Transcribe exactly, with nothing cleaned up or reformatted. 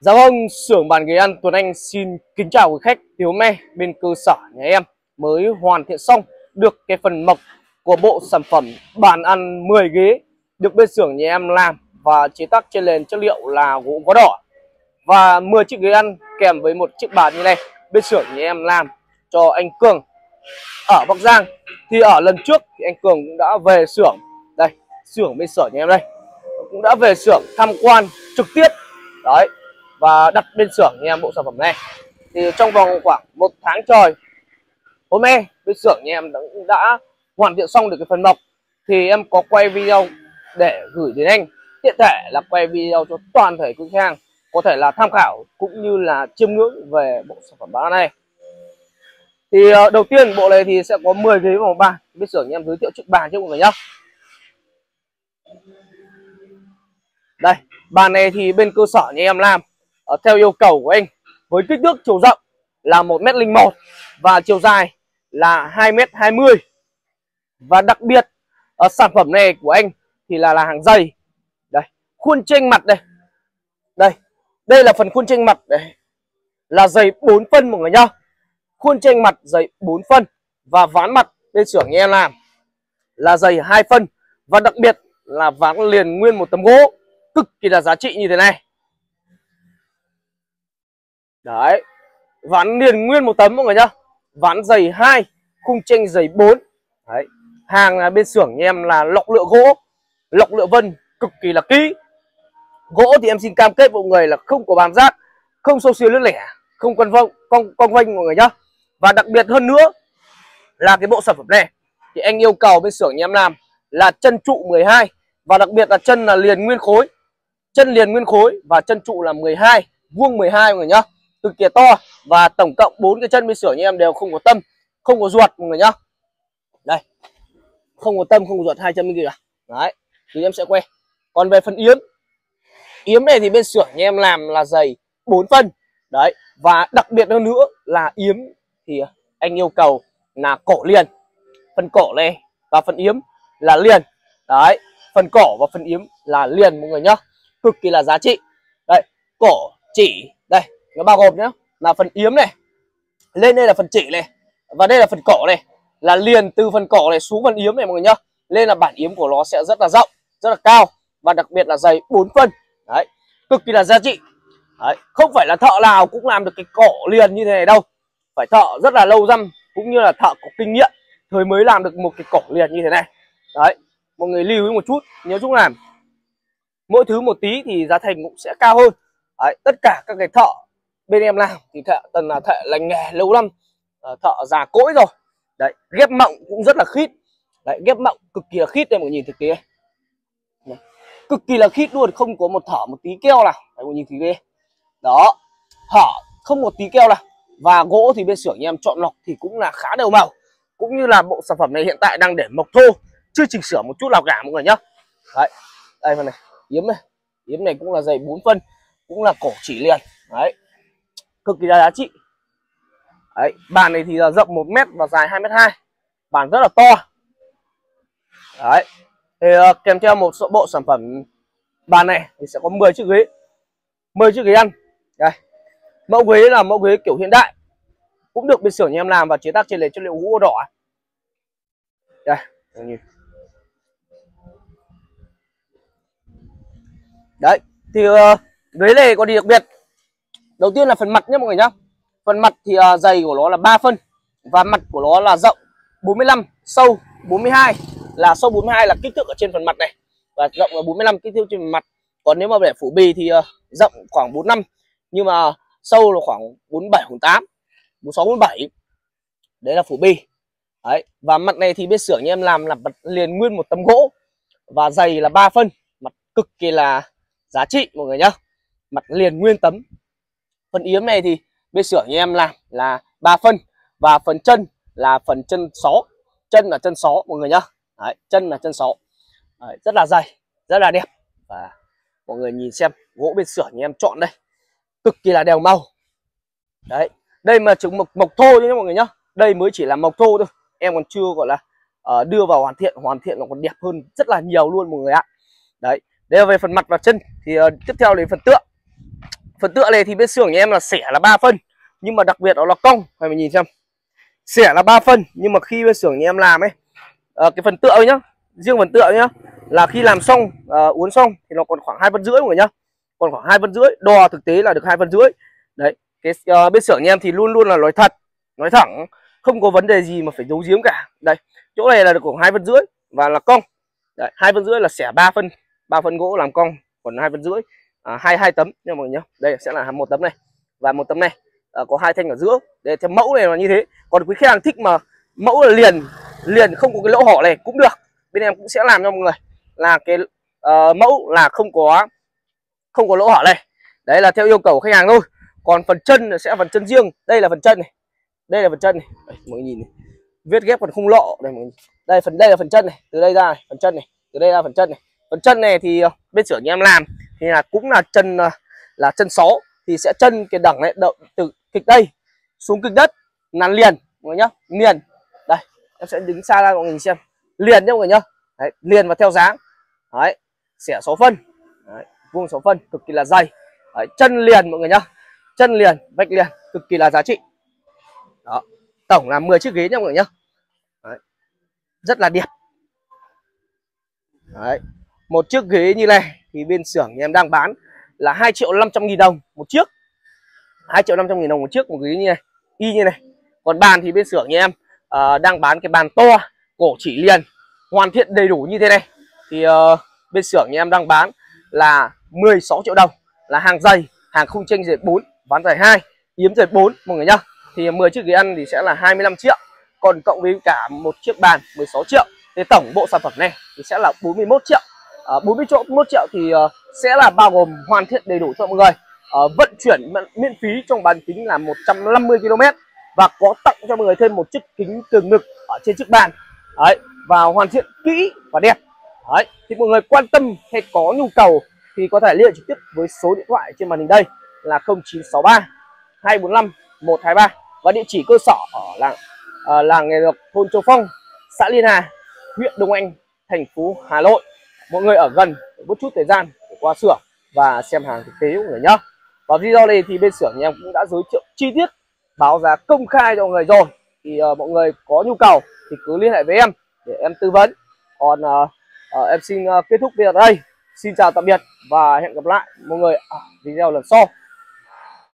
Dạ vâng, xưởng bàn ghế ăn Tuấn Anh xin kính chào quý khách. Thì hôm nay bên cơ sở nhà em mới hoàn thiện xong được cái phần mộc của bộ sản phẩm bàn ăn mười ghế được bên xưởng nhà em làm và chế tác trên nền chất liệu là gỗ vỏ đỏ. Và mười chiếc ghế ăn kèm với một chiếc bàn như này bên xưởng nhà em làm cho anh Cường ở Bắc Giang. Thì ở lần trước thì anh Cường cũng đã về xưởng, đây xưởng bên xưởng nhà em đây, cũng đã về xưởng tham quan trực tiếp đấy và đặt bên xưởng nhà em bộ sản phẩm này. Thì trong vòng khoảng một tháng trời, hôm nay bên xưởng nhà em đã, đã hoàn thiện xong được cái phần mộc. Thì em có quay video để gửi đến anh, tiện thể là quay video cho toàn thể quý khách hàng có thể là tham khảo cũng như là chiêm ngưỡng về bộ sản phẩm bàn ăn này. Thì uh, đầu tiên bộ này thì sẽ có mười ghế vào bàn. Bên xưởng nhà em giới thiệu chiếc bàn cho mọi người nhá. Đây, bàn này thì bên cơ sở nhà em làm uh, theo yêu cầu của anh, với kích thước chiều rộng là một mét linh một và chiều dài là hai mét hai mươi. Và đặc biệt ở sản phẩm này của anh thì là là hàng dày. Đây, khuôn chênh mặt đây. Đây, đây là phần khuôn chênh mặt đây. Là dày bốn phân mọi người nhá. Khuôn chênh mặt dày bốn phân và ván mặt bên xưởng nhà em làm là dày hai phân và đặc biệt là ván liền nguyên một tấm gỗ cực kỳ là giá trị như thế này. Đấy, ván liền nguyên một tấm mọi người nhá. Ván dày hai, khung chênh dày bốn. Đấy, hàng là bên xưởng nhà em là lọc lựa gỗ, lọc lựa vân cực kỳ là kỹ. Gỗ thì em xin cam kết mọi người là không có bám rác, không xô xuyến lướt lẻ, không con vông, con con vênh mọi người nhá. Và đặc biệt hơn nữa là cái bộ sản phẩm này thì anh yêu cầu bên xưởng nhà em làm là chân trụ mười hai và đặc biệt là chân là liền nguyên khối. Chân liền nguyên khối và chân trụ là mười hai, vuông mười hai mọi người nhá. Cực kỳ to và tổng cộng bốn cái chân bên xưởng nhà em đều không có tâm, không có ruột mọi người nhá. Đây. Không có tâm, không có ruột, hai chân bên kia. Đấy, thì em sẽ quay. Còn về phần yếm, yếm này thì bên xưởng nhà em làm là dày bốn phân. Đấy, và đặc biệt hơn nữa là yếm thì anh yêu cầu là cổ liền. Phần cổ này và phần yếm là liền. Đấy, phần cổ và phần yếm là liền mọi người nhá. Cực kỳ là giá trị. Đây, cổ, chỉ, đây, nó bao gồm nhá, là phần yếm này. Lên đây là phần chỉ này. Và đây là phần cổ này. Là liền từ phần cổ này xuống phần yếm này mọi người nhá. Lên là bản yếm của nó sẽ rất là rộng, rất là cao và đặc biệt là dày bốn phân. Đấy, cực kỳ là giá trị. Đấy, không phải là thợ nào cũng làm được cái cổ liền như thế này đâu. Phải thợ rất là lâu năm cũng như là thợ có kinh nghiệm thời mới làm được một cái cổ liền như thế này. Đấy, mọi người lưu ý một chút, nhớ chung là mỗi thứ một tí thì giá thành cũng sẽ cao hơn. Đấy, tất cả các cái thợ bên em làm thì thợ tần là thợ lành nghề lâu năm, thợ già cỗi rồi. Đấy, ghép mộng cũng rất là khít. Đấy, ghép mộng cực kỳ là khít đây mọi người nhìn thực tế. Đấy, cực kỳ là khít luôn, không có một thở một tí keo nào. Đấy, mọi người nhìn thực tế. Đó, thở không một tí keo nào. Và gỗ thì bên xưởng nhà em chọn lọc thì cũng là khá đều màu. Cũng như là bộ sản phẩm này hiện tại đang để mộc thô, chưa chỉnh sửa một chút nào cả mọi người nhá. Đấy, đây phần này, yếm này. Yếm này cũng là dày bốn phân, cũng là cổ chỉ liền. Đấy, cực kỳ là giá trị. Đấy, bàn này thì là rộng một mét và dài hai mét hai. Bàn rất là to. Đấy. Thì uh, kèm theo một số bộ sản phẩm bàn này thì sẽ có mười chiếc ghế. mười chiếc ghế ăn. Đây. Mẫu ghế là mẫu ghế kiểu hiện đại. Cũng được bên xưởng nhà em làm và chế tác trên nền chất liệu gỗ đỏ. Đây, nhìn. Đấy, thì uh, ghế này có gì đặc biệt. Đầu tiên là phần mặt nhé mọi người nhá. Phần mặt thì uh, dày của nó là ba phân và mặt của nó là rộng bốn mươi lăm, sâu bốn mươi hai. Là sâu bốn mươi hai là kích thước ở trên phần mặt này và rộng là bốn mươi lăm kích thước trên phần mặt. Còn nếu mà để phủ bì thì uh, rộng khoảng bốn mươi lăm nhưng mà sâu là khoảng bốn mươi bảy, bốn mươi tám, bốn mươi sáu, bốn mươi bảy. Đấy là phủ bì. Đấy, và mặt này thì bên xưởng nhà em làm là mặt liền nguyên một tấm gỗ và dày là ba phân, mặt cực kỳ là giá trị mọi người nhá. Mặt liền nguyên tấm. Phần yếm này thì bên xưởng nhà em làm là ba phân và phần chân là phần chân xó. Chân là chân xó mọi người nhá. Đấy, chân là chân xó. Đấy, rất là dày, rất là đẹp. Và mọi người nhìn xem gỗ bên xưởng nhà em chọn đây cực kỳ là đều màu. Đấy, đây mà chứng mộc mộc thô nhé mọi người nhá. Đây mới chỉ là mộc thô thôi. Em còn chưa gọi là uh, đưa vào hoàn thiện, hoàn thiện nó còn đẹp hơn rất là nhiều luôn mọi người ạ. Đấy, đây là về phần mặt và chân thì uh, tiếp theo đến phần tượng. Phần tựa này thì bên xưởng nhà em là xẻ là ba phân, nhưng mà đặc biệt đó là cong. Phải mình nhìn xem, xẻ là ba phân nhưng mà khi bên xưởng nhà em làm ấy, à, cái phần tựa ấy nhá, riêng phần tựa nhá, là khi làm xong à, uốn xong thì nó còn khoảng hai phân rưỡi mọi người nhá, còn khoảng hai phân rưỡi, đo thực tế là được hai phân rưỡi. Đấy, cái uh, bên xưởng nhà em thì luôn luôn là nói thật, nói thẳng, không có vấn đề gì mà phải giấu giếm cả. Đây, chỗ này là được khoảng hai phân rưỡi và là cong. Đấy, hai phân rưỡi là xẻ ba phân, ba phân gỗ làm cong, còn hai phân rưỡi à, hai hai tấm nha mọi người nhá. Đây sẽ là một tấm này và một tấm này, à, có hai thanh ở giữa. Để theo mẫu này là như thế. Còn quý khách hàng thích mà mẫu là liền liền không có cái lỗ hỏ này cũng được, bên em cũng sẽ làm cho mọi người là cái uh, mẫu là không có không có lỗ hỏ này. Đấy là theo yêu cầu khách hàng thôi. Còn phần chân sẽ phần chân riêng. Đây là phần chân này, đây là phần chân này. Đây, mọi người nhìn này, vết ghép còn không lộ. Đây, mọi người. Đây phần đây là phần chân này, từ đây ra này, phần chân này, từ đây ra phần chân này. Phần chân này thì bên xưởng nhà em làm thì là cũng là chân là chân sáu, thì sẽ chân cái đẳng này đậu từ kịch đây xuống kịch đất là liền mọi người nhá, liền. Đây em sẽ đứng xa ra mọi người xem, liền nhá mọi người nhá. Đấy, liền và theo dáng. Đấy, xẻ sáu phân. Đấy, vuông sáu phân cực kỳ là dày. Đấy, chân liền mọi người nhá, chân liền, vạch liền cực kỳ là giá trị. Đó, tổng là mười chiếc ghế nha mọi người nhá. Đấy, rất là đẹp. Đấy, một chiếc ghế như này thì bên xưởng nhà em đang bán là hai triệu năm trăm nghìn đồng một chiếc, hai triệu năm trăm nghìn đồng một chiếc một ghế như này, y như này. Còn bàn thì bên xưởng nhà em uh, đang bán cái bàn to, cổ chỉ liền, hoàn thiện đầy đủ như thế này thì uh, bên xưởng nhà em đang bán là mười sáu triệu đồng, là hàng dày, hàng khung tranh dệt bốn, ván dày hai, yếm dệt bốn mọi người nhá. Thì mười chiếc ghế ăn thì sẽ là hai mươi lăm triệu, còn cộng với cả một chiếc bàn mười sáu triệu. Thì tổng bộ sản phẩm này thì sẽ là bốn mươi mốt triệu. À, bốn mươi mốt triệu thì uh, sẽ là bao gồm hoàn thiện đầy đủ cho mọi người, uh, vận chuyển miễn phí trong bán kính là một trăm năm mươi ki lô mét, và có tặng cho mọi người thêm một chiếc kính tường ngực ở trên chiếc bàn. Đấy, và hoàn thiện kỹ và đẹp. Đấy, thì mọi người quan tâm hay có nhu cầu thì có thể liên hệ trực tiếp với số điện thoại trên màn hình đây là không chín sáu ba hai bốn năm một hai ba, và địa chỉ cơ sở ở làng uh, làng nghề lộc thôn Châu Phong, xã Liên Hà, huyện Đông Anh, thành phố Hà Nội. Mọi người ở gần một chút thời gian để qua xưởng và xem hàng thực tế của người nhá. Và video này thì bên xưởng nhà em cũng đã giới thiệu chi tiết, báo giá công khai cho mọi người rồi. Thì uh, mọi người có nhu cầu thì cứ liên hệ với em để em tư vấn. Còn uh, uh, em xin uh, kết thúc video ở đây. Xin chào tạm biệt và hẹn gặp lại mọi người ở video lần sau.